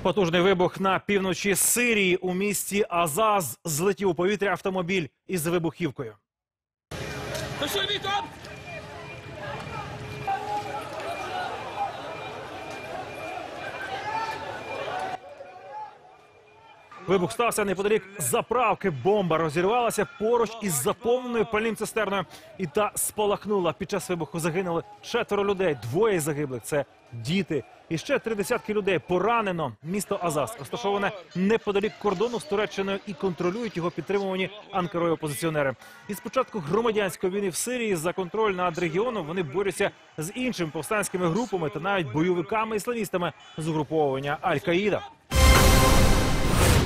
Потужний вибух на півночі Сирії у місті Азаз. Злетів у повітря автомобіль із вибухівкою. Вибух стався неподалік заправки. Бомба розірвалася поруч із заповненою пальним цистерною і та спалахнула. Під час вибуху загинули 4 людей. 2 із загиблих – це діти. І ще 30 людей поранено. Місто Азаз розташоване неподалік кордону з Туреччиною і контролюють його підтримувані Анкарою опозиціонери. Із початку громадянської війни в Сирії за контроль над регіоном вони борються з іншими повстанськими групами та навіть бойовиками-ісламістами з угруповання Аль-Каїда.